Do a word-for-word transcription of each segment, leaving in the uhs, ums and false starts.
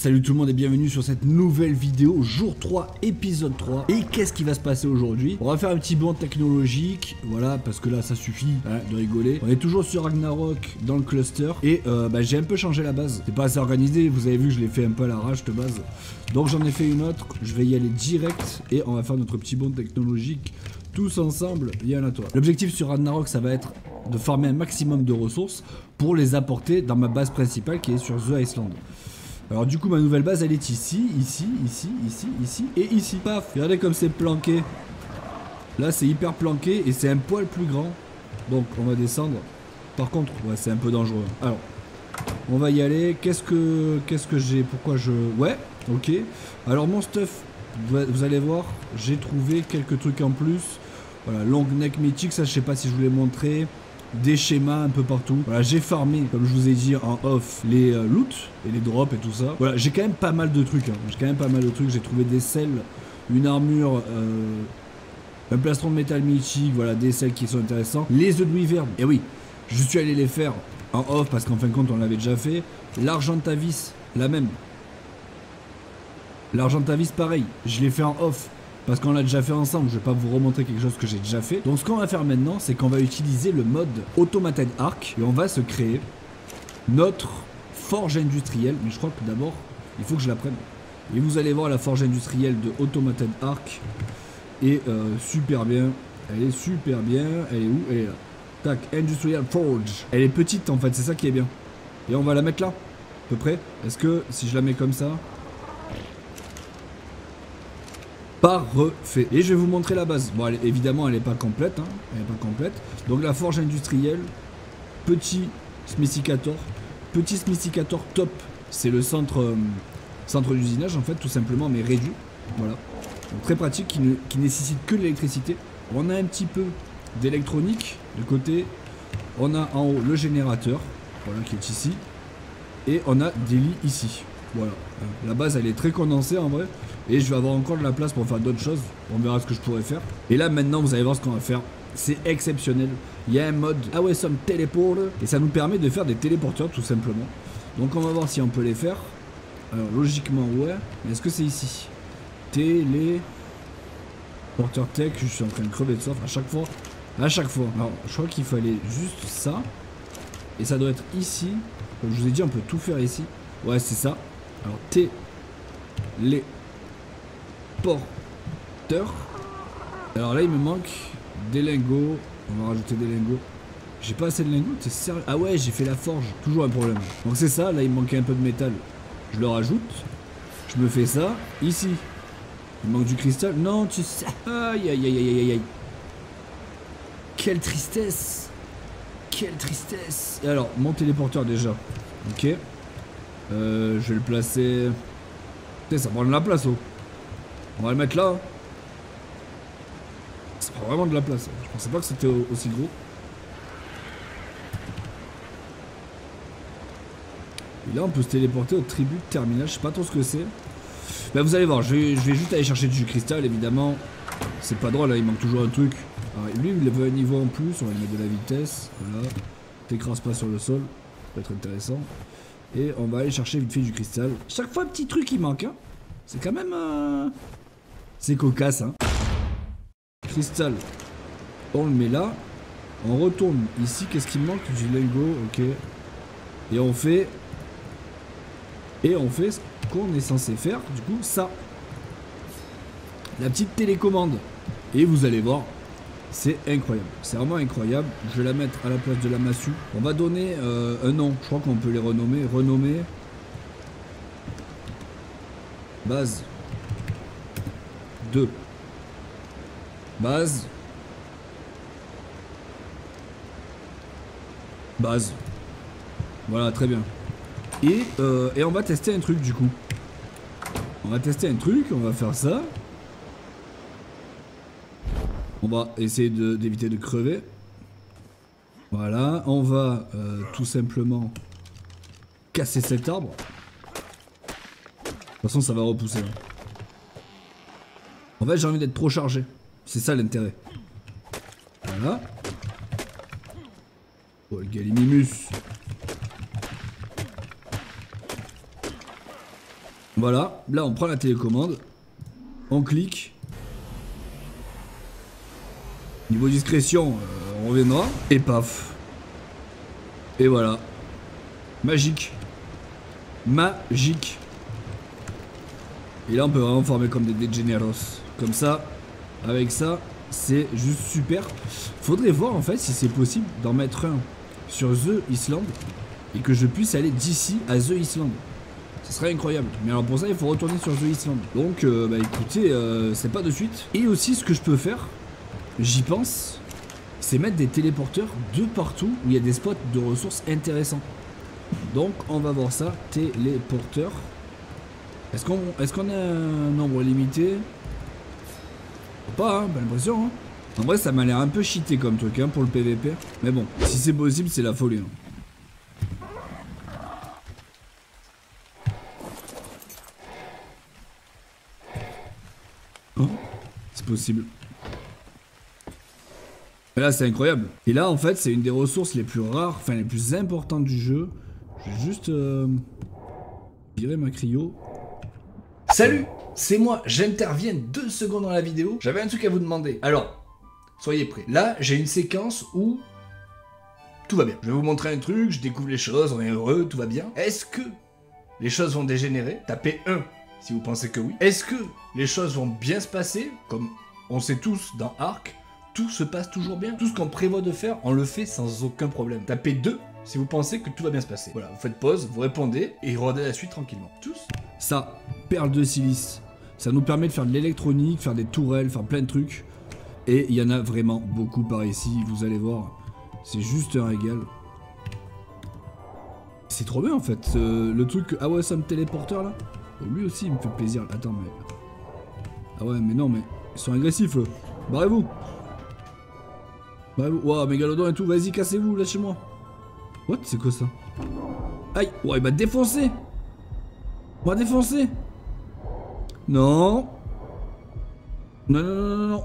Salut tout le monde et bienvenue sur cette nouvelle vidéo, jour trois, épisode trois. Et qu'est-ce qui va se passer aujourd'hui? On va faire un petit bond technologique, voilà, parce que là ça suffit hein, de rigoler. On est toujours sur Ragnarok dans le cluster. Et euh, bah, j'ai un peu changé la base. C'est pas assez organisé, vous avez vu que je l'ai fait un peu à l'arrache de base. Donc j'en ai fait une autre, je vais y aller direct. Et on va faire notre petit bond technologique tous ensemble, viens à toi. L'objectif sur Ragnarok, ça va être de farmer un maximum de ressources pour les apporter dans ma base principale qui est sur The Iceland. Alors du coup ma nouvelle base elle est ici, ici, ici, ici, ici et ici. Paf, regardez comme c'est planqué. Là c'est hyper planqué et c'est un poil plus grand. Donc on va descendre. Par contre, ouais c'est un peu dangereux. Alors, on va y aller. Qu'est-ce que qu'est-ce que j'ai? Pourquoi je... Ouais, ok. Alors mon stuff, vous allez voir, j'ai trouvé quelques trucs en plus. Voilà, long neck mythique, ça je sais pas si je vous l'ai montré. Des schémas un peu partout. Voilà, j'ai farmé, comme je vous ai dit en off, les euh, loots et les drops et tout ça. Voilà, j'ai quand même pas mal de trucs. Hein. J'ai quand même pas mal de trucs. J'ai trouvé des selles, une armure, euh, un plastron de métal mythique, voilà, des selles qui sont intéressants. Les œufs de wyvern. Et oui, je suis allé les faire en off parce qu'en fin de compte, on l'avait déjà fait. L'argentavis, la même. L'argentavis, pareil. Je l'ai fait en off. Parce qu'on l'a déjà fait ensemble, je vais pas vous remontrer quelque chose que j'ai déjà fait. Donc ce qu'on va faire maintenant, c'est qu'on va utiliser le mode Automated Arc et on va se créer notre forge industrielle. Mais je crois que d'abord, il faut que je la prenne. Et vous allez voir la forge industrielle de Automated Arc est euh, super bien. Elle est super bien. Elle est où? Elle est là. Tac, Industrial Forge. Elle est petite en fait, c'est ça qui est bien. Et on va la mettre là, à peu près. Est-ce que si je la mets comme ça... Parfait. Et je vais vous montrer la base. Bon, elle, évidemment, elle n'est pas complète. Hein. Elle n'est pas complète. Donc, la forge industrielle. Petit smithicator. Petit smithicator top. C'est le centre, euh, centre d'usinage, en fait, tout simplement, mais réduit. Voilà. Donc, très pratique, qui ne qui nécessite que de l'électricité. On a un petit peu d'électronique de côté. On a en haut le générateur. Voilà, qui est ici. Et on a des lits ici. Voilà. La base, elle est très condensée, en vrai. Et je vais avoir encore de la place pour faire d'autres choses. On verra ce que je pourrais faire. Et là maintenant vous allez voir ce qu'on va faire. C'est exceptionnel. Il y a un mode Awesome Teleport. Et ça nous permet de faire des téléporteurs tout simplement. Donc on va voir si on peut les faire. Alors logiquement ouais. Mais est-ce que c'est ici? Télé... Porteur tech. Je suis en train de crever de soif à chaque fois. À chaque fois. Alors je crois qu'il fallait juste ça. Et ça doit être ici. Comme je vous ai dit on peut tout faire ici. Ouais c'est ça. Alors T... Les... Porteur. Alors là il me manque des lingots. On va rajouter des lingots. J'ai pas assez de lingots, c'est sérieux? Ah ouais, j'ai fait la forge, toujours un problème. Donc c'est ça, là il me manquait un peu de métal. Je le rajoute. Je me fais ça. Ici il me manque du cristal. Non tu sais. Aïe aïe aïe aïe aïe aïe. Quelle tristesse. Quelle tristesse. Et alors mon téléporteur déjà. Ok. euh, Je vais le placer. Ça prend de la place oh. On va le mettre là. Ça prend vraiment de la place. Je pensais pas que c'était aussi gros. Et là on peut se téléporter au tribut terminal. Je sais pas trop ce que c'est. Bah vous allez voir. Je vais, je vais juste aller chercher du cristal évidemment. C'est pas drôle là. Il manque toujours un truc. Alors, lui il veut un niveau en plus. On va lui mettre de la vitesse. Voilà. T'écrases pas sur le sol. Ça peut être intéressant. Et on va aller chercher vite fait du cristal. Chaque fois un petit truc qui manque hein. C'est quand même... Euh... C'est cocasse, hein. Cristal. On le met là. On retourne ici. Qu'est-ce qui me manque? Du lingot, ok. Et on fait... Et on fait ce qu'on est censé faire. Du coup, ça. La petite télécommande. Et vous allez voir. C'est incroyable. C'est vraiment incroyable. Je vais la mettre à la place de la massue. On va donner euh, un nom. Je crois qu'on peut les renommer. Renommer. Base. deux. Base. Base. Voilà, très bien. Et, euh, et on va tester un truc du coup. On va tester un truc, on va faire ça. On va essayer d'éviter de, de crever. Voilà, on va euh, tout simplement casser cet arbre. De toute façon, ça va repousser. Hein. En fait, j'ai envie d'être trop chargé. C'est ça l'intérêt. Voilà. Oh, le Gallimimus. Voilà, là on prend la télécommande. On clique. Niveau discrétion, euh, on reviendra. Et paf. Et voilà. Magique. Magique. Et là on peut vraiment former comme des degeneros. Comme ça, avec ça, c'est juste super. Faudrait voir en fait si c'est possible d'en mettre un sur The Island et que je puisse aller d'ici à The Island. Ce serait incroyable. Mais alors pour ça il faut retourner sur The Island. Donc euh, bah écoutez, euh, c'est pas de suite. Et aussi ce que je peux faire, j'y pense, c'est mettre des téléporteurs de partout où il y a des spots de ressources intéressants. Donc on va voir ça, téléporteur. Est-ce qu'on est-ce qu'on a un nombre limité? Pas, hein, pas l'impression. Hein. En vrai, ça m'a l'air un peu cheaté comme truc hein, pour le P V P. Mais bon, si c'est possible, c'est la folie. Hein. Oh, c'est possible. Mais là, c'est incroyable. Et là, en fait, c'est une des ressources les plus rares, enfin les plus importantes du jeu. Je vais juste euh, virer ma cryo. Salut, c'est moi, j'interviens deux secondes dans la vidéo. J'avais un truc à vous demander. Alors, soyez prêts. Là, j'ai une séquence où tout va bien. Je vais vous montrer un truc, je découvre les choses, on est heureux, tout va bien. Est-ce que les choses vont dégénérer? Tapez un si vous pensez que oui. Est-ce que les choses vont bien se passer? Comme on sait tous dans Ark, tout se passe toujours bien. Tout ce qu'on prévoit de faire, on le fait sans aucun problème. Tapez deux si vous pensez que tout va bien se passer. Voilà, vous faites pause, vous répondez et regardez la suite tranquillement. Tous. Ça, perle de silice. Ça nous permet de faire de l'électronique, faire des tourelles, faire plein de trucs. Et il y en a vraiment beaucoup par ici, vous allez voir. C'est juste un régal. C'est trop bien en fait. Euh, le truc... Ah ouais, ça me téléporteur là. Oh, lui aussi il me fait plaisir. Attends, mais... Ah ouais, mais non, mais... Ils sont agressifs eux. Barrez-vous. Barrez-vous. Ouah, mégalodon et tout. Vas-y, cassez-vous, lâchez-moi. What? C'est quoi ça? Aïe. Ouais, il m'a défoncé. On va défoncer. Non. Non, non, non, non, non.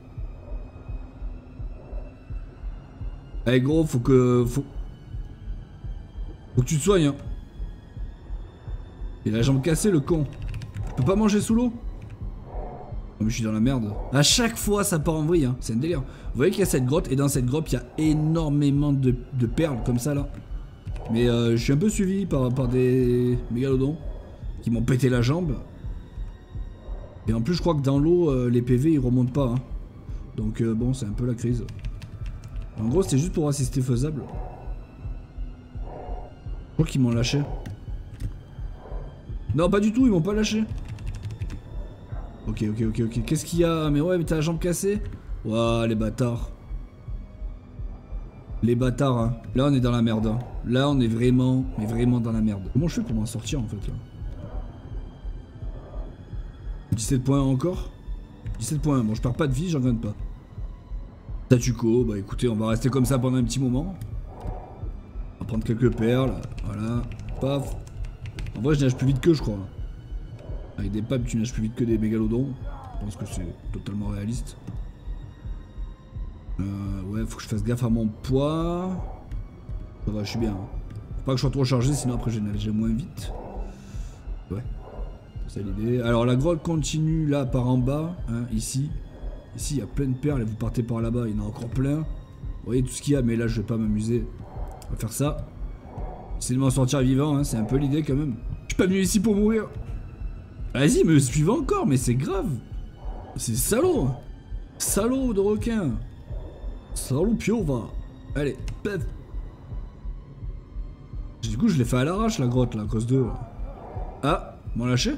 Allez, gros, faut que... Faut, faut que tu te soignes, hein. Il a la jambe cassée, le con. Je peux pas manger sous l'eau? Oh, mais je suis dans la merde. À chaque fois, ça part en vrille, hein. C'est un délire. Vous voyez qu'il y a cette grotte, et dans cette grotte, il y a énormément de, de perles, comme ça, là. Mais euh, je suis un peu suivi par, par des mégalodons qui m'ont pété la jambe. Et en plus, je crois que dans l'eau, euh, les P V, ils remontent pas, hein. Donc, euh, bon, c'est un peu la crise. En gros, c'était juste pour voir si c'était faisable. Je crois qu'ils m'ont lâché. Non, pas du tout, ils m'ont pas lâché. Ok, ok, ok, ok. Qu'est-ce qu'il y a? Mais ouais, mais t'as la jambe cassée? Ouah, les bâtards. Les bâtards, hein. Là, on est dans la merde. Hein. Là, on est vraiment, mais vraiment dans la merde. Comment je fais pour m'en sortir, en fait, là? dix-sept points encore? dix-sept points. Bon, je perds pas de vie, j'en gagne pas. Statu quo, bah écoutez, on va rester comme ça pendant un petit moment. On va prendre quelques perles. Voilà. Paf. En vrai, je nage plus vite que je crois. Avec des papes, tu nages plus vite que des mégalodons. Je pense que c'est totalement réaliste. Euh, ouais, faut que je fasse gaffe à mon poids. Ça va, je suis bien. Hein. Faut pas que je sois trop chargé, sinon après je vais nager moins vite. Ouais. C'est l'idée. Alors la grotte continue là par en bas, hein, ici. Ici il y a plein de perles et vous partez par là-bas, il y en a encore plein. Vous voyez tout ce qu'il y a, mais là je vais pas m'amuser. On va faire ça. Essayer de m'en sortir vivant, hein, c'est un peu l'idée quand même. Je suis pas venu ici pour mourir. Vas-y, me suivez encore, mais c'est grave. C'est salaud. Salaud de requin. Salaud piova. Allez, pef. Du coup je l'ai fait à l'arrache la grotte là, à cause d'eux. Ah, m'ont lâché?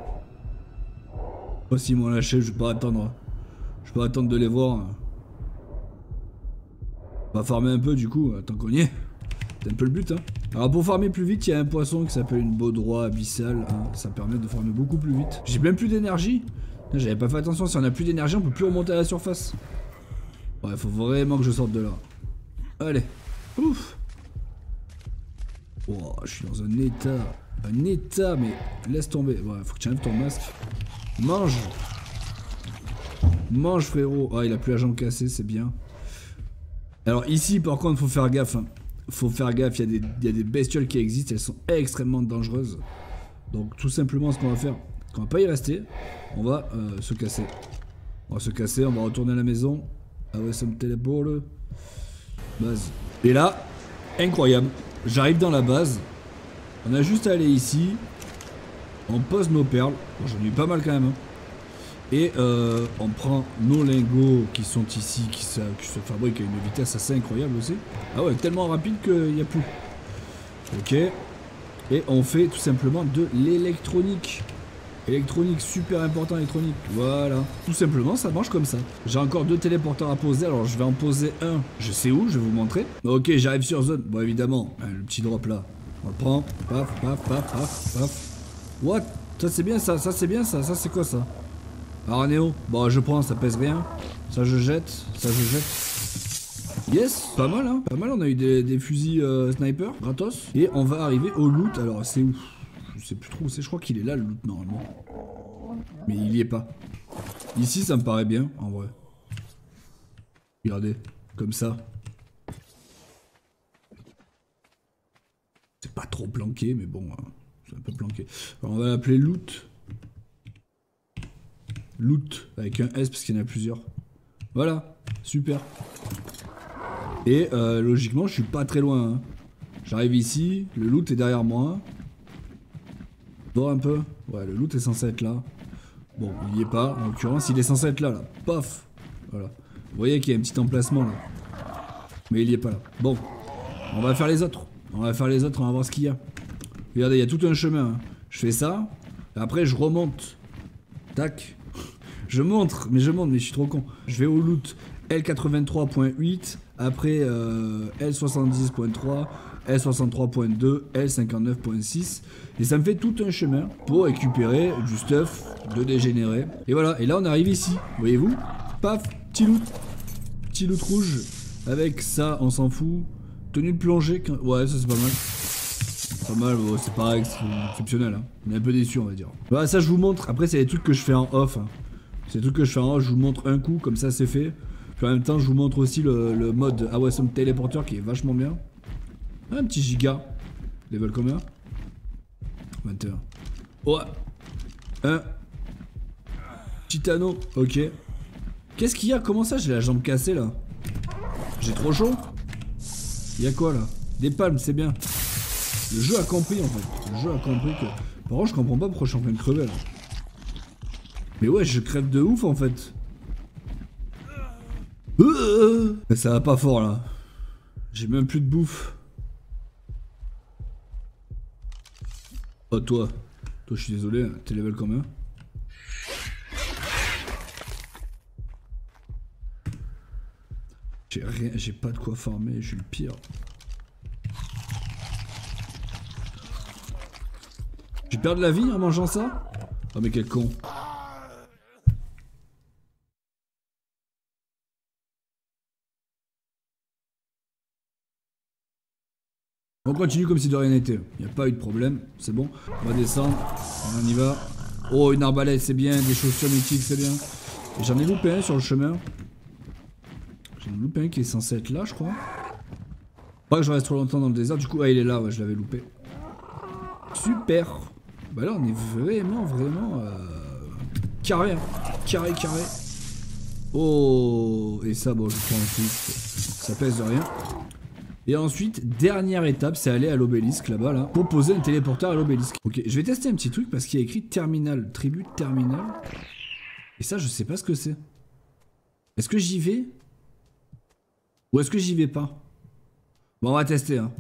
Oh si, ils m'ont lâché, je vais pas attendre. Je vais pas attendre de les voir. On va farmer un peu du coup, tant qu'on y est. C'est un peu le but, hein. Alors pour farmer plus vite, il y a un poisson qui s'appelle une baudroie abyssale, hein. Ça permet de farmer beaucoup plus vite. J'ai même plus d'énergie. J'avais pas fait attention, si on a plus d'énergie, on peut plus remonter à la surface. Ouais, faut vraiment que je sorte de là. Allez. Ouf. Oh, je suis dans un état. Un état, mais laisse tomber. Ouais, faut que tu enlèves ton masque. Mange. Mange, frérot. Ah, il a plus la jambe cassée, c'est bien. Alors ici, par contre, faut faire gaffe, hein. Faut faire gaffe, il y, y a des bestioles qui existent, elles sont extrêmement dangereuses. Donc tout simplement ce qu'on va faire, on va pas y rester, on va euh, se casser. On va se casser, on va retourner à la maison. Ah ouais, ça me téléporte. Base. Et là, incroyable, j'arrive dans la base. On a juste à aller ici. On pose nos perles. Bon, j'en ai eu pas mal quand même. Hein. Et euh, on prend nos lingots qui sont ici, qui se, qui se fabriquent à une vitesse assez incroyable aussi. Ah ouais, tellement rapide qu'il n'y a plus. Ok. Et on fait tout simplement de l'électronique. Électronique, super important électronique. Voilà. Tout simplement, ça marche comme ça. J'ai encore deux téléporteurs à poser. Alors, je vais en poser un. Je sais où, je vais vous montrer. Ok, j'arrive sur zone. Bon, évidemment, le petit drop là. On le prend. Paf, paf, paf, paf, paf. What? Ça, c'est bien ça. Ça, c'est bien ça. Ça, c'est quoi ça? Alors, Néo. Bon, je prends. Ça pèse rien. Ça, je jette. Ça, je jette. Yes. Pas mal, hein. Pas mal. On a eu des, des fusils euh, sniper. Gratos. Et on va arriver au loot. Alors, c'est où? Je sais plus trop où c'est, je crois qu'il est là le loot normalement. Mais il y est pas. Ici ça me paraît bien en vrai. Regardez, comme ça. C'est pas trop planqué mais bon, hein, c'est un peu planqué. Alors on va l'appeler loot. Loot avec un S parce qu'il y en a plusieurs. Voilà, super. Et euh, logiquement je suis pas très loin. Hein. J'arrive ici, le loot est derrière moi. Un peu. Ouais, le loot est censé être là. Bon, il y est pas. En l'occurrence, il est censé être là, là. Paf. Voilà. Vous voyez qu'il y a un petit emplacement là. Mais il y est pas là. Bon. On va faire les autres. On va faire les autres, on va voir ce qu'il y a. Regardez, il y a tout un chemin. Hein. Je fais ça. Après, je remonte. Tac. Je montre, mais je monte, mais je suis trop con. Je vais au loot L quatre-vingt-trois point huit. Après, euh, L soixante-dix point trois. L soixante-trois point deux, L cinquante-neuf point six. Et ça me fait tout un chemin pour récupérer du stuff de dégénéré. Et voilà, et là on arrive ici, voyez-vous? Paf, petit loot. Petit loot rouge. Avec ça, on s'en fout. Tenue de plongée, ouais, ça c'est pas mal. Pas mal, oh, c'est pareil, c'est exceptionnel. Hein. On est un peu déçus, on va dire. Voilà, ça je vous montre. Après, c'est des trucs que je fais en off. Hein. C'est des trucs que je fais en off, je vous montre un coup, comme ça c'est fait. Puis en même temps, je vous montre aussi le, le mode Awesome Teleporter qui est vachement bien. Un petit giga. Level combien? vingt et un. Ouais. Un. Titano. Ok. Qu'est-ce qu'il y a? Comment ça j'ai la jambe cassée là? J'ai trop chaud? Il y a quoi là? Des palmes, c'est bien. Le jeu a compris en fait. Le jeu a compris que... Par contre je comprends pas pourquoi je suis en train de crever là. Mais ouais, je crève de ouf en fait. Mais ça va pas fort là. J'ai même plus de bouffe. Oh toi, toi je suis désolé, t'es level combien? J'ai rien, j'ai pas de quoi farmer, je suis le pire. J'ai perdu la vie en mangeant ça? Oh mais quel con. On continue comme si de rien n'était. Il n'y a pas eu de problème. C'est bon. On va descendre. On y va. Oh, une arbalète, c'est bien. Des chaussures mythiques, c'est bien. Et j'en ai loupé un sur le chemin. J'en ai loupé un qui est censé être là, je crois. Pas que je reste trop longtemps dans le désert. Du coup, ah, il est là. Ouais, je l'avais loupé. Super. Bah là, on est vraiment, vraiment... Euh... Carré. Hein. Carré, carré. Oh. Et ça, bon, je prends ensuite. Ça pèse de rien. Et ensuite, dernière étape, c'est aller à l'obélisque là-bas, là, pour poser un téléporteur à l'obélisque. Ok, je vais tester un petit truc parce qu'il y a écrit terminal, tribu terminal. Et ça, je sais pas ce que c'est. Est-ce que j'y vais? Ou est-ce que j'y vais pas? Bon, on va tester, hein.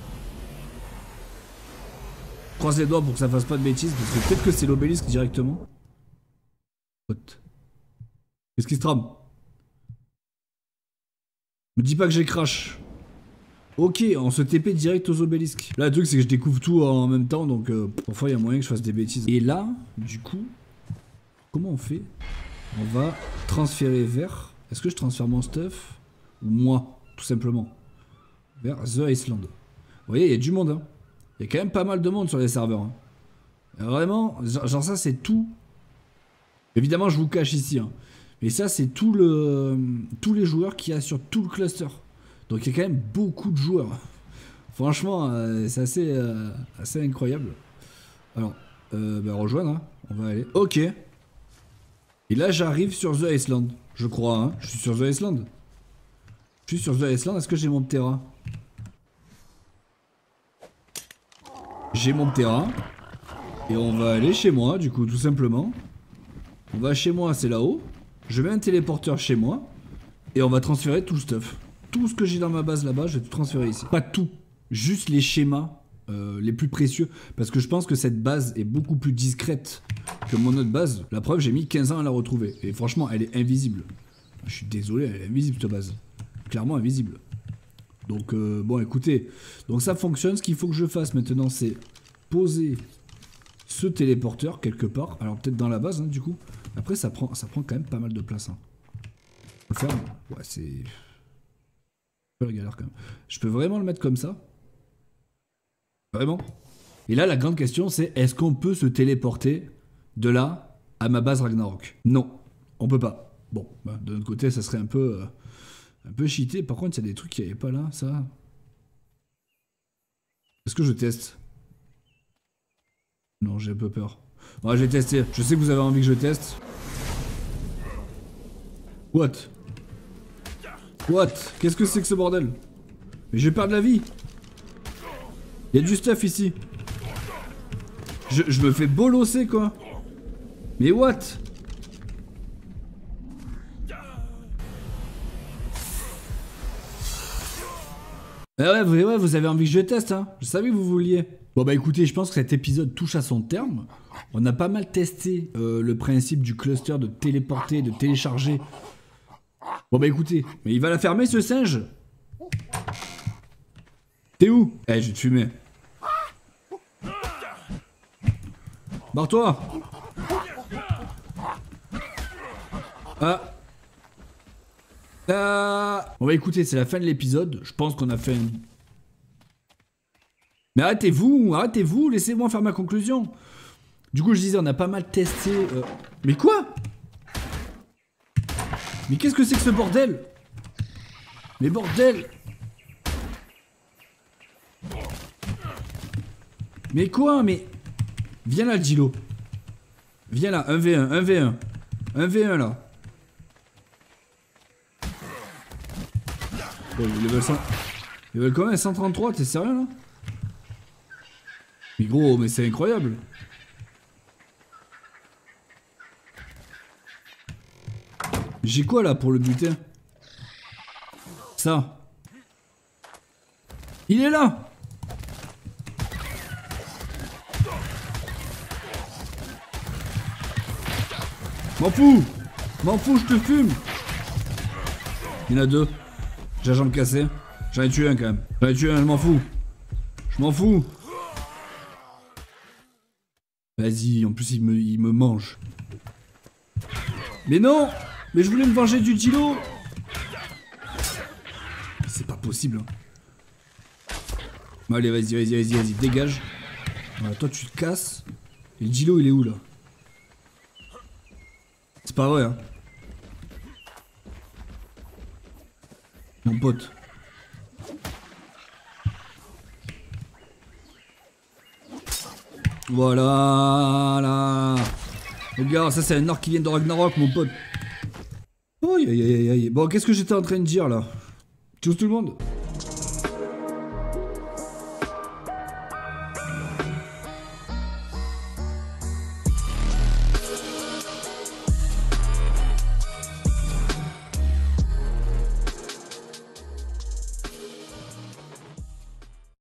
Croise les doigts pour que ça fasse pas de bêtises, parce que peut-être que c'est l'obélisque directement. What? Qu'est-ce qui se trame? Me dis pas que j'ai crash. Ok, on se T P direct aux obélisques. Là, le truc, c'est que je découvre tout en même temps, donc euh, parfois, il y a moyen que je fasse des bêtises. Et là, du coup, comment on fait? On va transférer vers... Est-ce que je transfère mon stuff? Ou moi, tout simplement. Vers The Iceland. Vous voyez, il y a du monde, hein. Il y a quand même pas mal de monde sur les serveurs. Hein. Vraiment, genre ça, c'est tout. Évidemment, je vous cache ici, hein. Mais ça, c'est tout le, tous les joueurs qu'il y a sur tout le cluster. Donc il y a quand même beaucoup de joueurs. Franchement, euh, c'est assez, euh, assez incroyable. Alors, Euh, bah rejoindre, hein. On va aller. Ok. Et là j'arrive sur The Iceland. Je crois, hein. Je suis sur The Iceland. Je suis sur The Iceland. Est-ce que j'ai mon terrain? J'ai mon terrain. Et on va aller chez moi, du coup, tout simplement. On va chez moi, c'est là-haut. Je mets un téléporteur chez moi. Et on va transférer tout le stuff. Tout ce que j'ai dans ma base là-bas, je vais tout transférer ici. Pas tout. Juste les schémas euh, les plus précieux. Parce que je pense que cette base est beaucoup plus discrète que mon autre base. La preuve, j'ai mis quinze ans à la retrouver. Et franchement, elle est invisible. Je suis désolé, elle est invisible cette base. Clairement invisible. Donc, euh, bon, écoutez. Donc ça fonctionne. Ce qu'il faut que je fasse maintenant, c'est poser ce téléporteur quelque part. Alors peut-être dans la base, hein, du coup. Après, ça prend, ça prend quand même pas mal de place. Hein. On le ferme. Ouais, c'est... un peu la galère quand même. Je peux vraiment le mettre comme ça? Vraiment? Et là, la grande question, c'est est-ce qu'on peut se téléporter de là à ma base Ragnarok? Non, on peut pas. Bon, bah, de notre côté, ça serait un peu... Euh, un peu cheaté. Par contre, il y a des trucs qui n'y avaient pas là, ça. Est-ce que je teste? Non, j'ai un peu peur. Ouais, je vais tester. Je sais que vous avez envie que je teste. What? What? Qu'est-ce que c'est que ce bordel? Mais je vais perdre la vie. Il y a du stuff ici. Je, je me fais bolosser quoi. Mais what? Ah ouais, vous, ouais, vous avez envie que je teste, hein. Je savais que vous vouliez. Bon bah écoutez, je pense que cet épisode touche à son terme. On a pas mal testé euh, le principe du cluster de téléporter, de télécharger. Bon bah écoutez, mais il va la fermer ce singe. T'es où? Eh, je vais te fumer. Barre-toi. Ah. Ah. Bon bah écoutez, c'est la fin de l'épisode. Je pense qu'on a fait un... Mais arrêtez-vous, arrêtez-vous, laissez-moi faire ma conclusion. Du coup, je disais, on a pas mal testé... Euh... Mais quoi? Mais qu'est-ce que c'est que ce bordel? Mais bordel! Mais quoi? Mais... Viens là, Gilo. Viens là, un v un, un v un. un v un là. Oh, ils veulent cent... Ils veulent quand même cent trente-trois, t'es sérieux là? Mais gros, mais c'est incroyable. J'ai quoi là pour le buter? Ça. Il est là. M'en fous. M'en fous, je te fume. Il y en a deux. J'ai la jambe cassée. J'en ai tué un quand même. J'en ai tué un, je m'en fous. Je m'en fous. Vas-y, en plus il me, il me mange. Mais non. Mais je voulais me venger du Gilo. C'est pas possible. Hein. Bon, allez, vas-y, vas-y, vas-y, vas-y, dégage. Voilà, toi tu te casses. Et le Gilo il est où là? C'est pas vrai, hein. Mon pote. Voilà là. Regarde, ça c'est un arc qui vient de Ragnarok, mon pote. Aïe aïe aïe aïe. Bon, qu'est-ce que j'étais en train de dire là? Tchuss tout le monde.